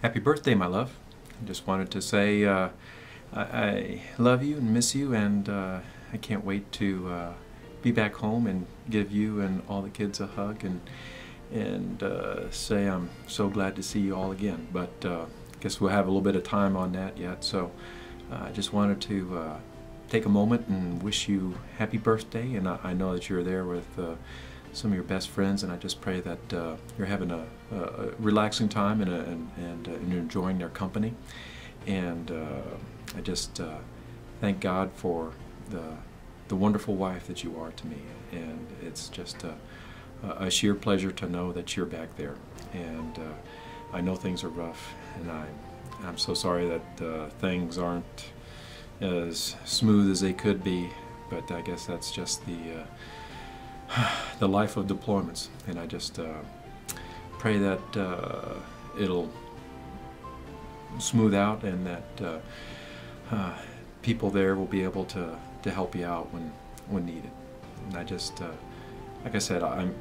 Happy birthday, my love. I just wanted to say I love you and miss you, and I can't wait to be back home and give you and all the kids a hug and say I'm so glad to see you all again. But I guess we'll have a little bit of time on that yet, so I just wanted to take a moment and wish you happy birthday, and I know that you're there with some of your best friends, and I just pray that you're having a relaxing time and enjoying their company. And I just thank God for the wonderful wife that you are to me, and it's just a sheer pleasure to know that you're back there. And I know things are rough, and I'm so sorry that things aren't as smooth as they could be, but I guess that's just the life of deployments, and I just pray that it'll smooth out, and that people there will be able to help you out when needed. And I just, like I said, I'm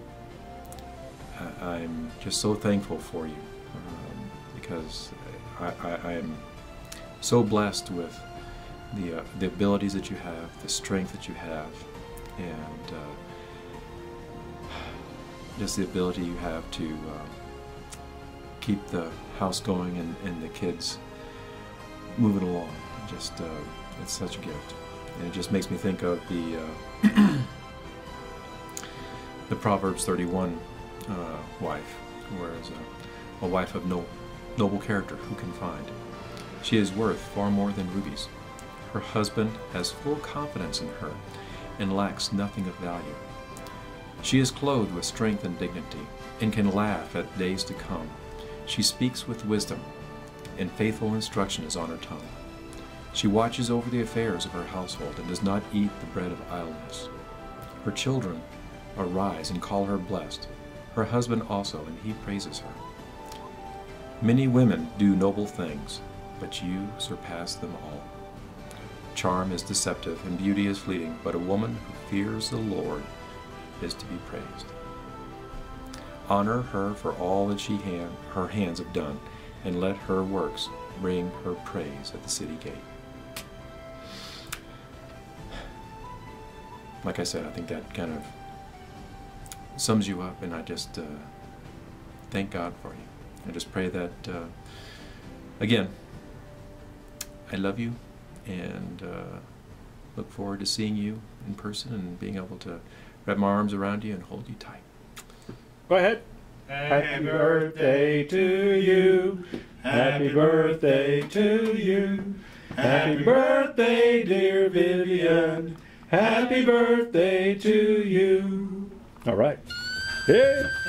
just so thankful for you, because I'm so blessed with the abilities that you have, the strength that you have, and just the ability you have to keep the house going and the kids moving along. Just it's such a gift, and it just makes me think of the Proverbs 31 wife, whereas a wife of noble character who can find. She is worth far more than rubies. Her husband has full confidence in her and lacks nothing of value. She is clothed with strength and dignity, and can laugh at days to come. She speaks with wisdom, and faithful instruction is on her tongue. She watches over the affairs of her household, and does not eat the bread of idleness. Her children arise and call her blessed, her husband also, and he praises her. Many women do noble things, but you surpass them all. Charm is deceptive, and beauty is fleeting, but a woman who fears the Lord is to be praised. Honor her for all that her hands have done, and let her works bring her praise at the city gate. Like I said, I think that kind of sums you up, and I just thank God for you. I just pray that, again, I love you, and look forward to seeing you in person and being able to wrap my arms around you and hold you tight. Go ahead. Happy birthday to you. Happy birthday to you. Happy birthday, dear Vivian. Happy birthday to you. All right. Yeah.